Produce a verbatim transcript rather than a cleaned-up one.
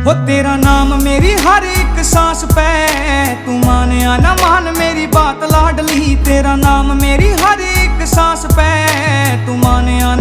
हो तेरा नाम मेरी हर एक सांस पे, तू मानिया ना मान मेरी बात लाडली। तेरा नाम मेरी हर एक सांस पे, तू मानिया